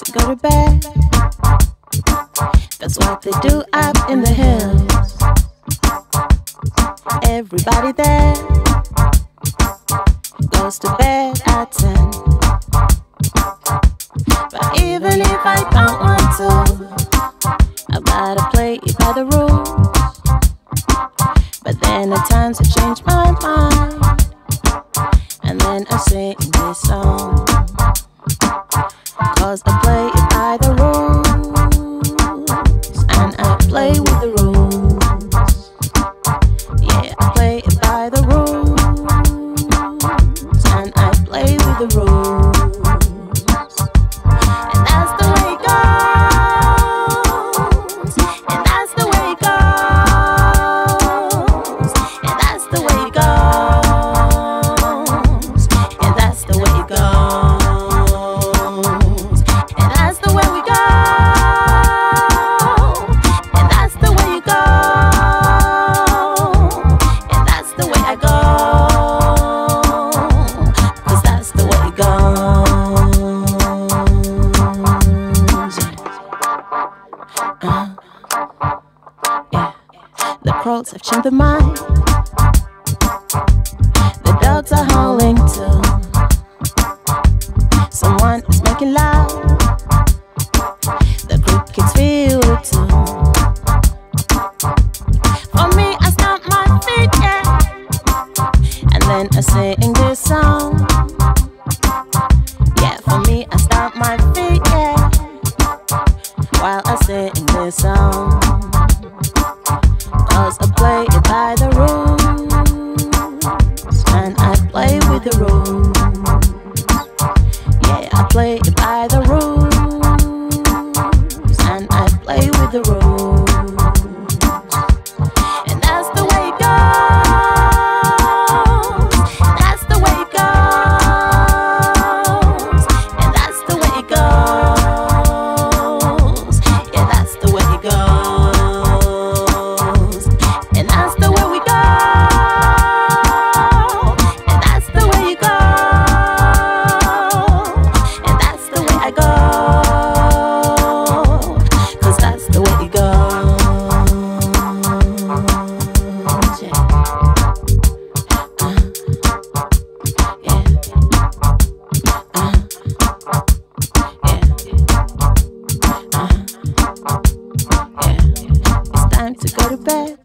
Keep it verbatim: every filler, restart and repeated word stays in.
to go to bed. That's what they do up in the hills. Everybody there goes to bed at ten. But even if I don't want to, I gotta play it by the rules. But then at times I change my mind, and then I sing this song. Cause I play it by the rules, and I play with the rules. Yeah, I play it by the rules, and I play with the rules. And that's the way it goes, and that's the way it goes, and that's the way it goes, and that's the way it goes. Have changed their mind. The dogs are howling too. Someone is making loud. The crickets feel it too. For me, I stomp my feet, yeah, and then I sing this song. Yeah, for me, I stomp my feet, yeah, while I sing this song. Cause I play it by the rules, and I play with the rules. Yeah, I play it by the rules, and I play with the rules. And that's the way it goes, that's the way it goes, and that's the way it goes. Yeah, that's the way it goes. To go to bed.